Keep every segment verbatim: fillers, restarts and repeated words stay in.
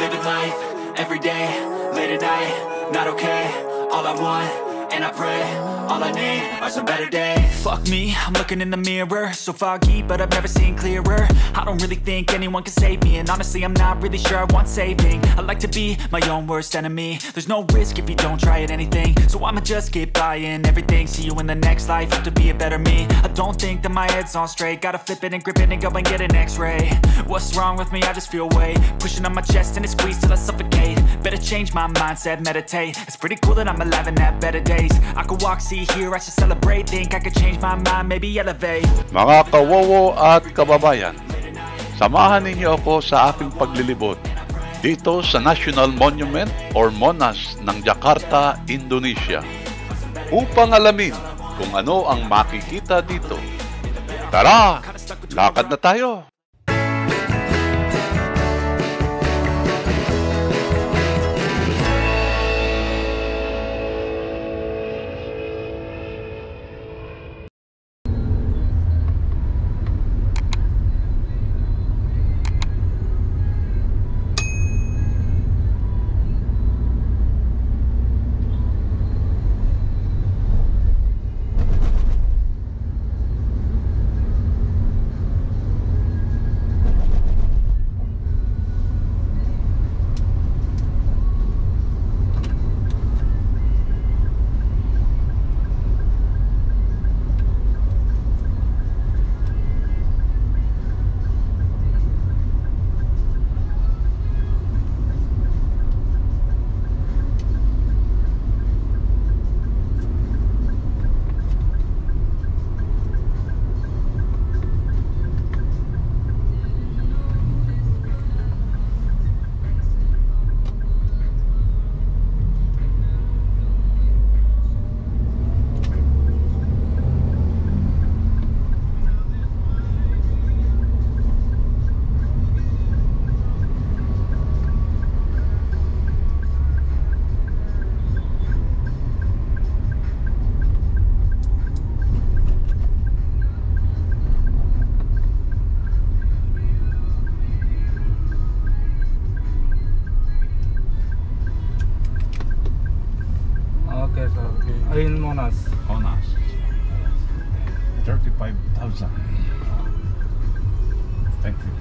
living life, every day, late at night, not okay. All I want, and I pray, all I need are some better days. Fuck me, I'm looking in the mirror, so foggy, but I've never seen clearer. I don't really think anyone can save me, and honestly I'm not really sure I want saving. I like to be my own worst enemy. There's no risk if you don't try at anything, so I'ma just keep buying everything. See you in the next life, have to be a better me. I don't think that my head's on straight, gotta flip it and grip it and go and get an x-ray. What's wrong with me? I just feel weight pushing on my chest and it squeezes till I suffocate. Better change my mindset, meditate. It's pretty cool that I'm alive and have better days. I could walk, see, hear, I should celebrate. Think I could change my mind, maybe elevate. Mga kawowo at kababayan, samahan ninyo ako sa aking paglilibot dito sa National Monument or MONAS ng Jakarta, Indonesia, upang alamin kung ano ang makikita dito. Tara, lakad na tayo! In MONAS. MONAS. thirty-five thousand. Thank you.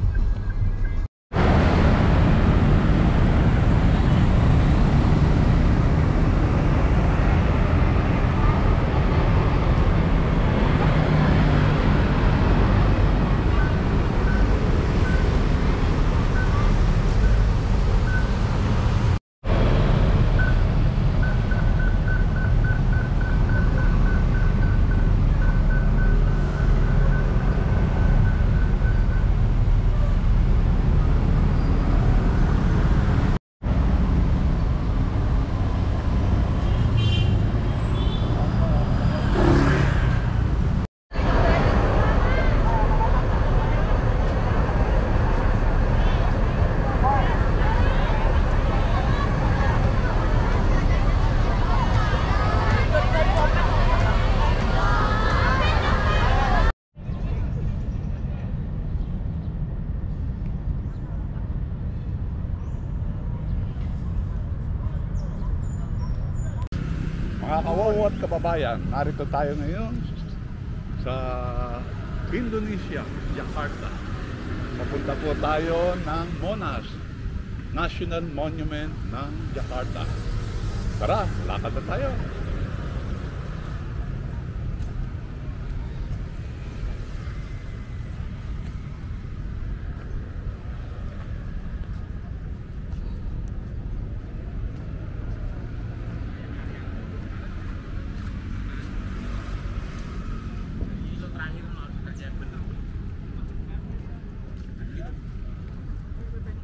Mga kawawa at kababayan, narito tayo ngayon sa Indonesia, Jakarta. Papunta po tayo ng MONAS, National Monument ng Jakarta. Tara, lakad na tayo!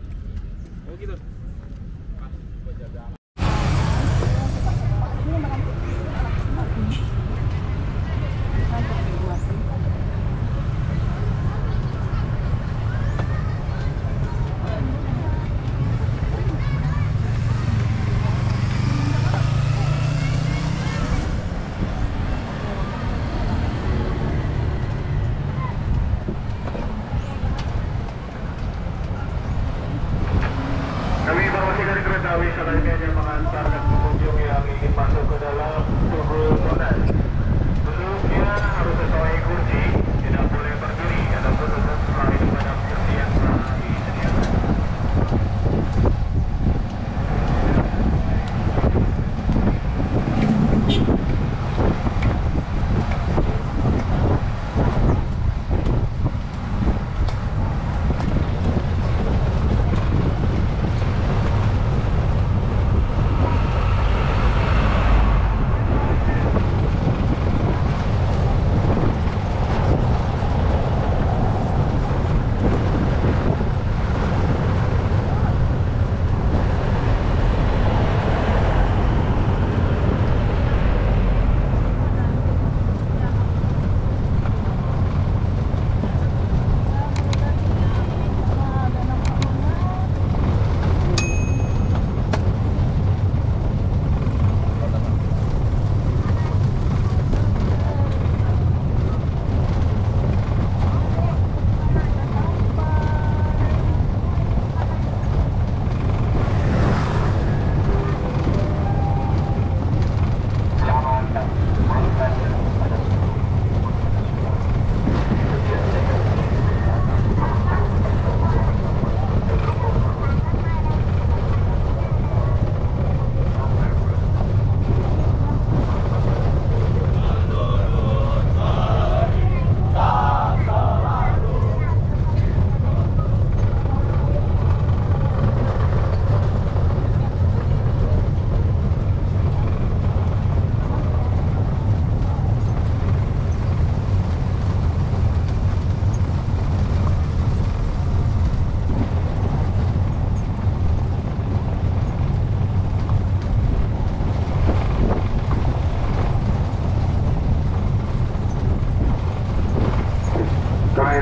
Gitu.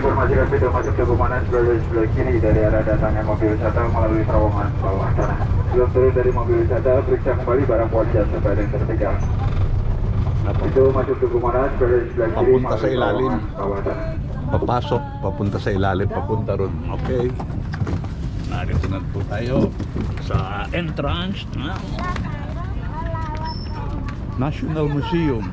informasikan pintu masuk Tugu Monas berada di sebelah kiri dari arah datangnya mobil wisata melalui terowongan bawah tanah. Sebelum turun dari mobil wisata, periksa kembali barang bawaan dan sepeda yang tertinggal. Pintu masuk Tugu Monas berada di sebelah kiri Papunta sa melalui ilalim. terowongan bawah tanah. Papasok, papunta sa ilalim, papunta ron. Okay. Narito na po tayo sa entrance ng National Museum.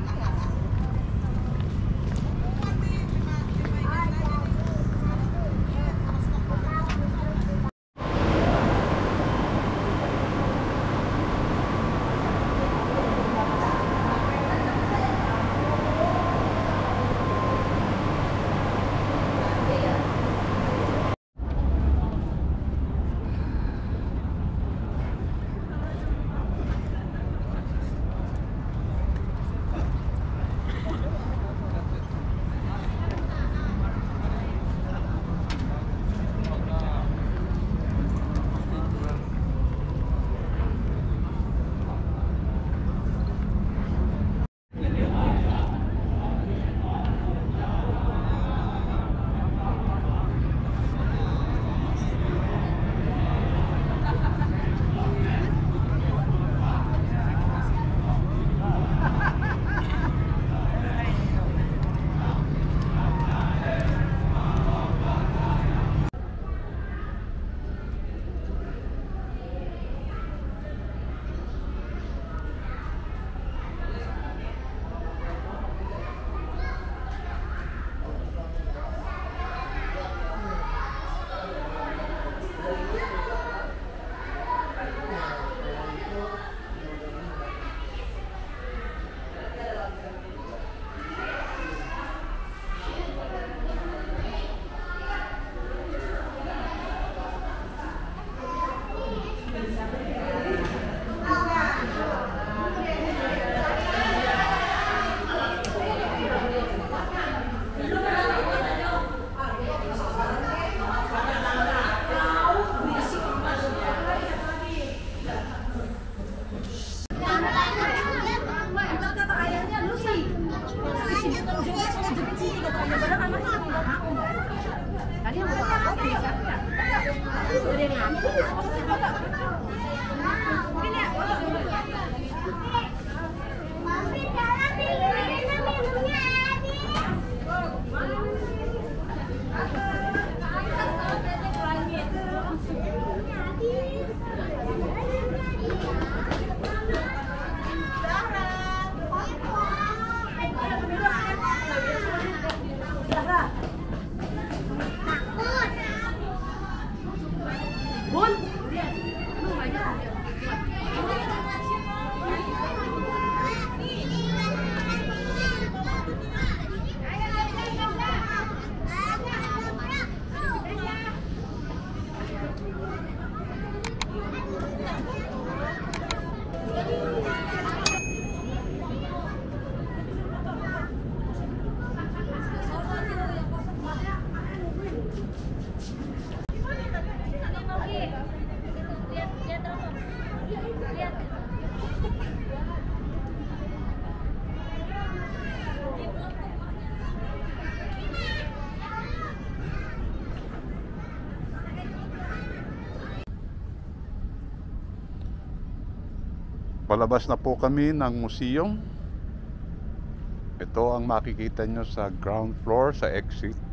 Palabas na po kami ng museum. Ito ang makikita nyo sa ground floor, sa exit.